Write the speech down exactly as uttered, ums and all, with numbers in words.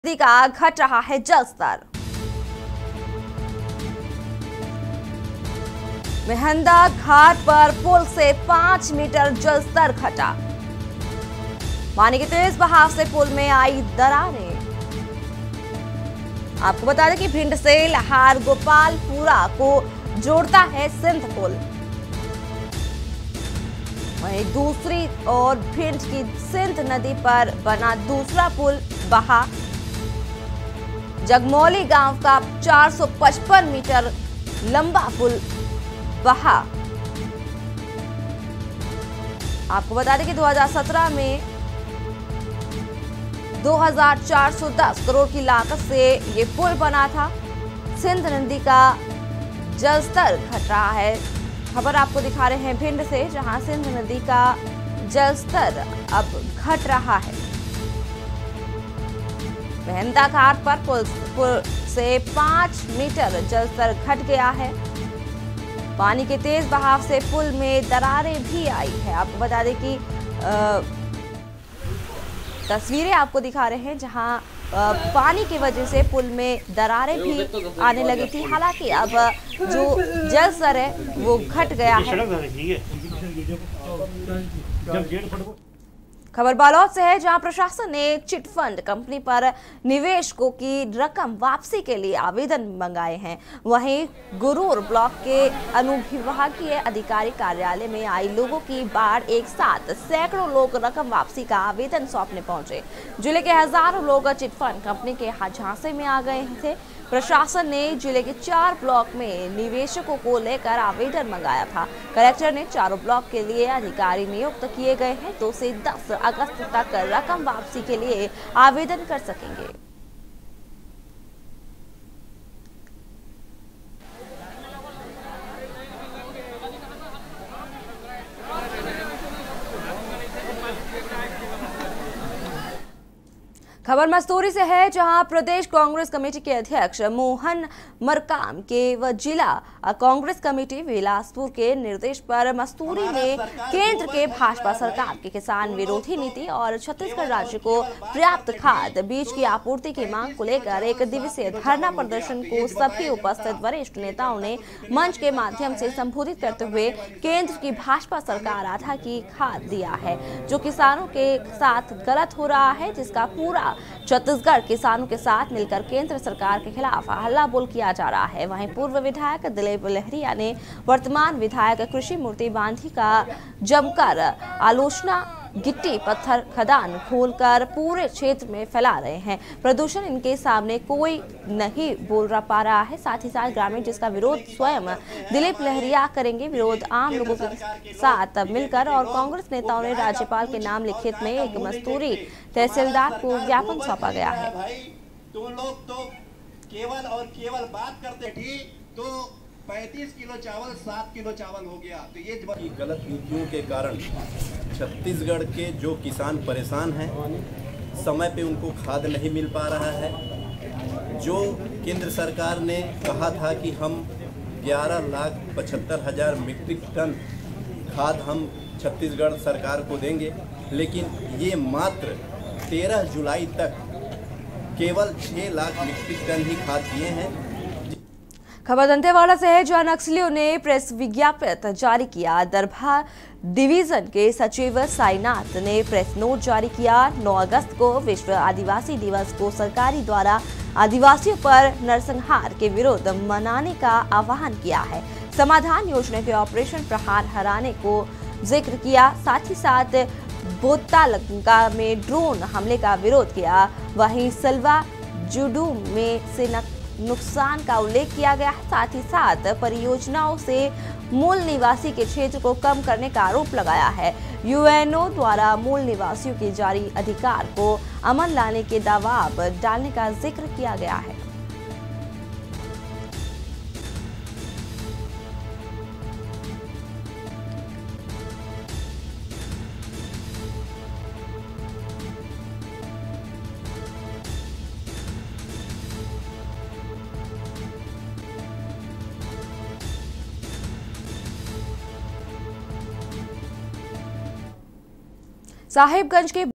नदी का घट रहा है जलस्तर। मेहंदा घाट पर पुल से पांच मीटर जलस्तर घटा। पानी के तेज बहाव से पुल में आई दरारें। आपको बता दें कि भिंड से लहार गोपालपुरा को जोड़ता है सिंध पुल। वहीं दूसरी ओर भिंड की सिंध नदी पर बना दूसरा पुल बहा। जगमौली गांव का चार सौ पचपन मीटर लंबा पुल बहा। आपको बता दें कि दो हज़ार सत्रह में दो हज़ार चार सौ दस करोड़ की लागत से ये पुल बना था। सिंध नदी का जलस्तर घट रहा है। खबर आपको दिखा रहे हैं भिंड से, जहां सिंध नदी का जलस्तर अब घट रहा है। मेहंदा घाट पर पुल, पुल से पांच मीटर जलस्तर घट गया है। पानी के तेज बहाव से पुल में दरारें भी आई है। आपको बता दें कि तस्वीरें आपको दिखा रहे हैं, जहां आ, पानी की वजह से पुल में दरारें भी आने लगी थी। हालांकि अब जो जलस्तर है वो घट गया है। खबर बालोद से है, जहां प्रशासन ने चिटफंड कंपनी पर निवेशकों की रकम वापसी के लिए आवेदन मंगाए हैं। वहीं गुरूर ब्लॉक के अनुविभागीय अधिकारी कार्यालय में आई लोगों की बाढ़ एक साथ सैकड़ों लोग रकम वापसी का आवेदन सौंपने पहुंचे। जिले के हजारों लोग चिटफंड कंपनी के झांसे में आ गए थे। प्रशासन ने जिले के चार ब्लॉक में निवेशकों को लेकर आवेदन मंगाया था। कलेक्टर ने चारों ब्लॉक के लिए अधिकारी नियुक्त किए गए हैं। दो से दस अगस्त तक रकम वापसी के लिए आवेदन कर सकेंगे। खबर मस्तूरी से है, जहां प्रदेश कांग्रेस कमेटी के अध्यक्ष मोहन मरकाम के व जिला कांग्रेस कमेटी बिलासपुर के निर्देश पर मस्तूरी में केंद्र के भाजपा सरकार की किसान विरोधी नीति और छत्तीसगढ़ राज्य को पर्याप्त खाद बीज की आपूर्ति की मांग को लेकर एक दिवसीय धरना प्रदर्शन को सभी उपस्थित वरिष्ठ नेताओं ने मंच के माध्यम से संबोधित करते हुए केंद्र की भाजपा सरकार आधा की खाद दिया है, जो किसानों के साथ गलत हो रहा है, जिसका पूरा छत्तीसगढ़ किसानों के साथ मिलकर केंद्र सरकार के खिलाफ हल्ला बोल किया जा रहा है। वहीं पूर्व विधायक दिलीप लहरिया ने वर्तमान विधायक कृषि मूर्ति बांधी का जमकर आलोचना। गिट्टी पत्थर खदान खोलकर पूरे क्षेत्र में फैला रहे हैं। प्रदूषण इनके सामने कोई नहीं बोल रहा पा रहा है। साथ ही साथ ग्रामीण जिसका विरोध स्वयं दिलीप लहरिया करेंगे। विरोध आम लोगों के साथ मिलकर और कांग्रेस नेताओं ने राज्यपाल के नाम लिखित में एक मस्तूरी तहसीलदार को ज्ञापन सौंपा गया है। तुम लोग तो केवल और केवल बात करते ठीक तो पैंतीस किलो चावल सात किलो चावल हो गया। तो ये गलत नीतियों के कारण छत्तीसगढ़ के जो किसान परेशान हैं, समय पे उनको खाद नहीं मिल पा रहा है। जो केंद्र सरकार ने कहा था कि हम ग्यारह लाख पचहत्तर हजार मीट्रिक टन खाद हम छत्तीसगढ़ सरकार को देंगे, लेकिन ये मात्र तेरह जुलाई तक केवल छः लाख मीट्रिक टन ही खाद दिए हैं। खबर दंतेवाड़ा से है, जहां नक्सलियों ने प्रेस विज्ञापन जारी किया। दरभा डिवीजन के सचिव साईनाथ ने प्रेस नोट जारी किया। नौ अगस्त को विश्व आदिवासी दिवस को सरकारी द्वारा आदिवासियों पर नरसंहार के विरुद्ध मनाने का आह्वान किया है। समाधान योजना के ऑपरेशन प्रहार हराने को जिक्र किया। साथ ही साथ बोतालंका में ड्रोन हमले का विरोध किया। वहीं सलवा जुडू में से नुकसान का उल्लेख किया गया है। साथ ही साथ परियोजनाओं से मूल निवासी के क्षेत्र को कम करने का आरोप लगाया है। यूएनओ द्वारा मूल निवासियों के जारी अधिकार को अमल लाने के दबाव डालने का जिक्र किया गया है। साहिबगंज के